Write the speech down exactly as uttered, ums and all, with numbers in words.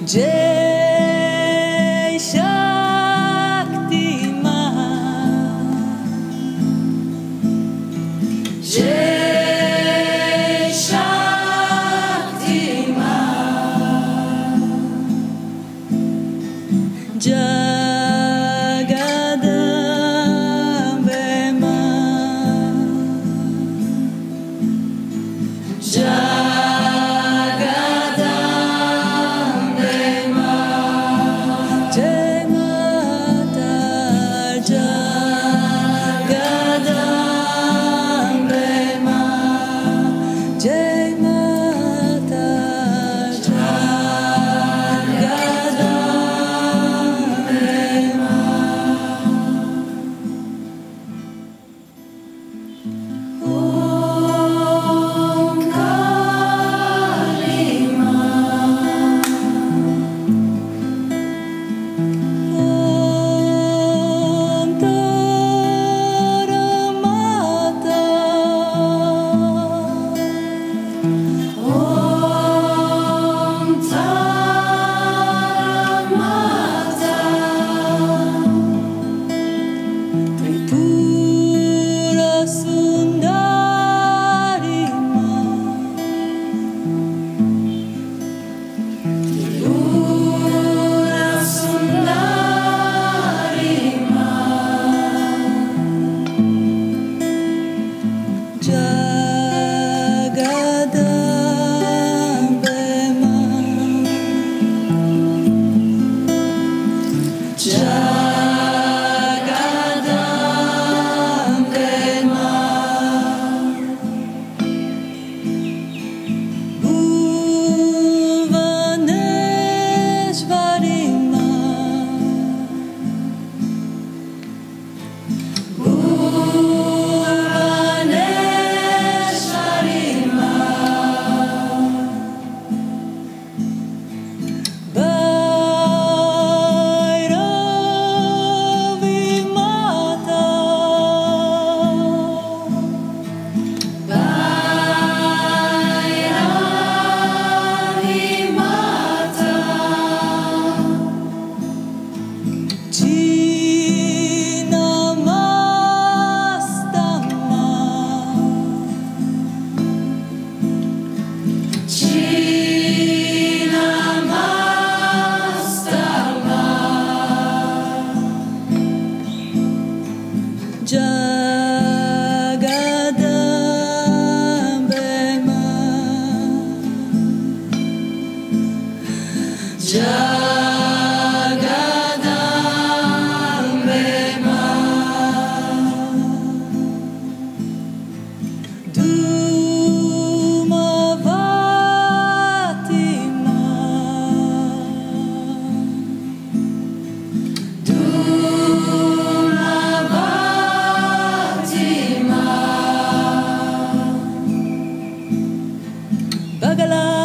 Jai Shakti Ma, Jai Shakti Ma, Jagadambe Ma, Jagadambe Ma, Jai Mata Jagadambe Ma, Jai Mata Jagadambe Ma. Om Kali Ma, Om Tara Mata, Om Tara Mata, Tripura Sundari Ma, Tripura Sundari Ma, Jagadambe Ma, Jagadambe Ma, Bhuvaneshwari Ma, Bhuvaneshwari Ma, Bhairavi Mata, Bhairavi Mata, Chinnamastama, Chinnamastama, Jagadambe Ma, Jagadambe Ma, Dhumavati Ma, Dhumavati Ma, Bagala